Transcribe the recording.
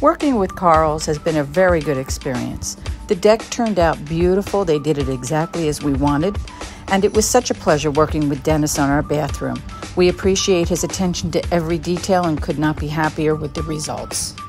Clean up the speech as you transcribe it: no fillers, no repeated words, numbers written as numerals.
Working with Carl's has been a very good experience. The deck turned out beautiful. They did it exactly as we wanted. And it was such a pleasure working with Dennis on our bathroom. We appreciate his attention to every detail and could not be happier with the results.